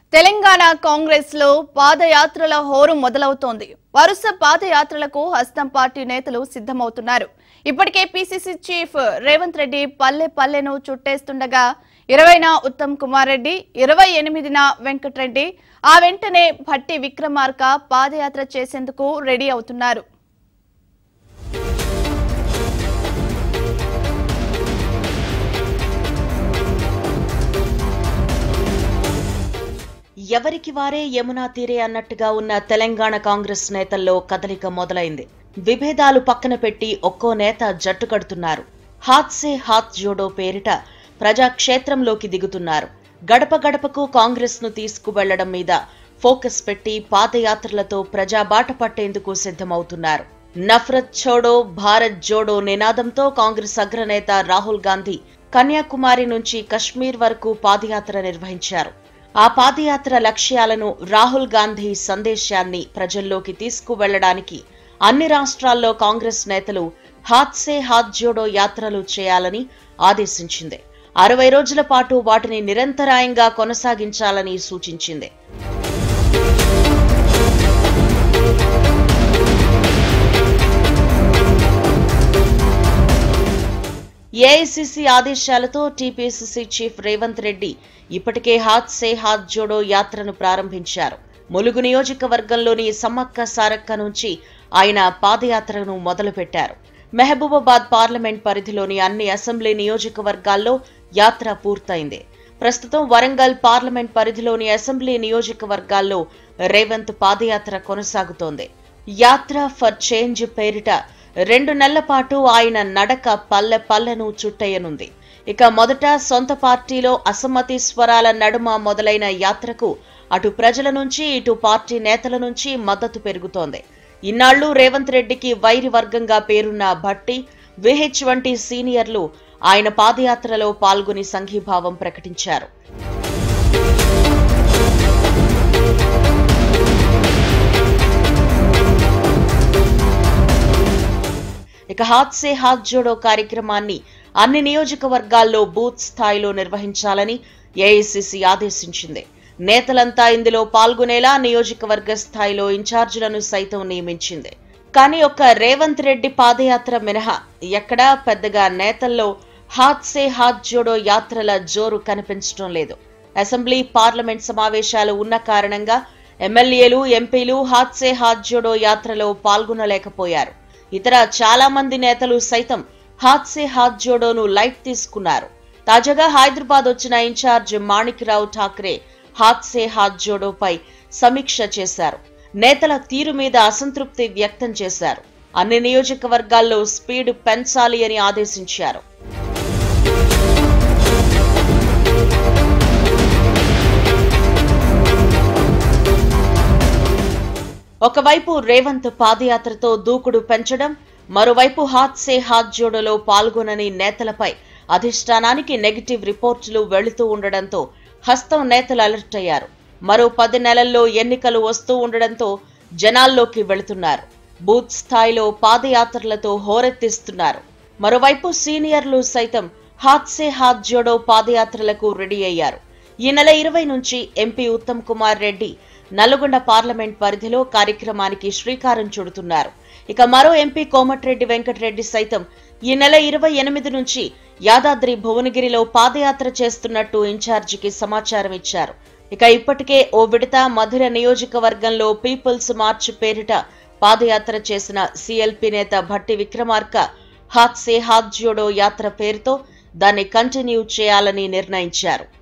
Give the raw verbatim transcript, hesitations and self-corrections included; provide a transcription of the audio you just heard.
తెలంగాణ కాంగ్రెస్ లో పాదయాత్రల హోరు మొదలవుతోంది. వరుస పాదయాత్రలకు హస్తం పార్టీ నేతలు సిద్ధమవుతున్నారు. ఇప్పటికే పీసీసీ చీఫ్ రేవంత్ రెడ్డి పల్లె పల్లెను చుట్టేస్తుండగా ఇరవైన ఉత్తమ్ కుమార్ రెడ్డి, ఇరవై ఎనిమిదిన వెంకటరెడ్డి, ఆ వెంటనే భట్టి విక్రమార్క పాదయాత్ర చేసేందుకు రెడీ అవుతున్నారు. ఎవరికి వారే యమునా తీరే అన్నట్టుగా ఉన్న తెలంగాణ కాంగ్రెస్ నేతల్లో కదలిక మొదలైంది. విభేదాలు పక్కన పెట్టి ఒక్కో నేత జట్టు కడుతున్నారు. హాత్ సే హాత్ జోడో పేరిట ప్రజాక్షేత్రంలోకి దిగుతున్నారు. గడప గడపకు కాంగ్రెస్ ను తీసుకువెళ్లడం మీద ఫోకస్ పెట్టి పాదయాత్రలతో ప్రజా బాట పట్టేందుకు సిద్ధమవుతున్నారు. నఫరత్ ఛోడో భారత్ జోడో నినాదంతో కాంగ్రెస్ అగ్రనేత రాహుల్ గాంధీ కన్యాకుమారి నుంచి కశ్మీర్ వరకు పాదయాత్ర నిర్వహించారు. ఆ పాదయాత్ర లక్ష్యాలను, రాహుల్ గాంధీ సందేశాన్ని ప్రజల్లోకి తీసుకువెళ్లడానికి అన్ని రాష్ట్రాల్లో కాంగ్రెస్ నేతలు హాత్ సే హాత్ జోడో యాత్రలు చేయాలని ఆదేశించింది. అరవై రోజుల పాటు వాటిని నిరంతరాయంగా కొనసాగించాలని సూచించింది. ఏఐసీసీ ఆదేశాలతో టీపీసీసీ చీఫ్ రేవంత్ రెడ్డి ఇప్పటికే హాత్ సే హాత్ జోడో యాత్రను ప్రారంభించారు. ములుగు నియోజకవర్గంలోని సమ్మక్క సారక్క నుంచి ఆయన పాదయాత్రను మొదలుపెట్టారు. మహబూబాబాద్ పార్లమెంట్ పరిధిలోని అన్ని అసెంబ్లీ నియోజకవర్గాల్లో యాత్ర పూర్తయింది. ప్రస్తుతం వరంగల్ పార్లమెంట్ పరిధిలోని అసెంబ్లీ నియోజకవర్గాల్లో రేవంత్ పాదయాత్ర కొనసాగుతోంది. యాత్ర ఫర్ చేంజ్ పేరిట రెండు నెలల పాటు ఆయన నడక పల్లె పల్లెను చుట్టయ్యనుంది. ఇక మొదట సొంత పార్టీలో అసమ్మతి స్వరాల నడుమ మొదలైన యాత్రకు అటు ప్రజల నుంచి ఇటు పార్టీ నేతల నుంచి మద్దతు పెరుగుతోంది. ఇన్నాళ్లు రేవంత్ రెడ్డికి వైరి వర్గంగా పేరున్న భట్టి, విహెచ్ వంటి సీనియర్లు ఆయన పాదయాత్రలో పాల్గొని సంఘీభావం ప్రకటించారు. ఇక హాత్ సే హాత్ జోడో కార్యక్రమాన్ని అన్ని నియోజకవర్గాల్లో బూత్ స్థాయిలో నిర్వహించాలని ఏఐసీసీ ఆదేశించింది. నేతలంతా ఇందులో పాల్గొనేలా నియోజకవర్గ స్థాయిలో ఇన్ఛార్జీలను సైతం నియమించింది. కానీ ఒక్క రేవంత్ రెడ్డి పాదయాత్ర మినహా ఎక్కడా పెద్దగా నేతల్లో హాత్ సే హాత్ జోడో యాత్రల జోరు కనిపించడం లేదు. అసెంబ్లీ, పార్లమెంట్ సమావేశాలు ఉన్న కారణంగా ఎమ్మెల్యేలు, ఎంపీలు హాత్ సే హాత్ జోడో యాత్రలో పాల్గొనలేకపోయారు. ఇతర చాలా మంది నేతలు సైతం హాత్ సే హాత్ జోడోను లైట్ తీసుకున్నారు. తాజాగా హైదరాబాద్ వచ్చిన ఇన్ఛార్జ్ మాణిక్ రావు ఠాక్రే హాత్ సే హాత్ జోడోపై సమీక్ష చేశారు. నేతల తీరు మీద అసంతృప్తి వ్యక్తం చేశారు. అన్ని నియోజకవర్గాల్లో స్పీడ్ పెంచాలి అని ఆదేశించారు. ఒకవైపు రేవంత్ పాదయాత్రతో దూకుడు పెంచడం, మరోవైపు హాత్ సే హాత్ జోడోలో పాల్గొనని నేతలపై అధిష్టానానికి నెగిటివ్ రిపోర్టులు వెళుతూ ఉండడంతో హస్తం నేతలు అలర్ట్ అయ్యారు. మరో పది నెలల్లో ఎన్నికలు వస్తూ ఉండడంతో జనాల్లోకి వెళుతున్నారు. బూత్ స్థాయిలో పాదయాత్రలతో హోరెత్తిస్తున్నారు. మరోవైపు సీనియర్లు సైతం హాత్ సే హాత్ జోడో పాదయాత్రలకు రెడీ అయ్యారు. ఈ నెల ఇరవై నుంచి ఎంపీ ఉత్తమ్ కుమార్ రెడ్డి నల్గొండ పార్లమెంట్ పరిధిలో కార్యక్రమానికి శ్రీకారం చుడుతున్నారు. ఇక మరో ఎంపీ కోమటిరెడ్డి వెంకటరెడ్డి సైతం ఈ నెల ఇరవై ఎనిమిది నుంచి యాదాద్రి భువనగిరిలో పాదయాత్ర చేస్తున్నట్టు ఇన్ఛార్జికి సమాచారం ఇచ్చారు. ఇక ఇప్పటికే ఓ విడత మధుర నియోజకవర్గంలో పీపుల్స్ మార్చ్ పేరిట పాదయాత్ర చేసిన సీఎల్పీ నేత భట్టి విక్రమార్క హాత్ సే హాత్ జోడో యాత్ర పేరుతో దాన్ని కంటిన్యూ చేయాలని నిర్ణయించారు.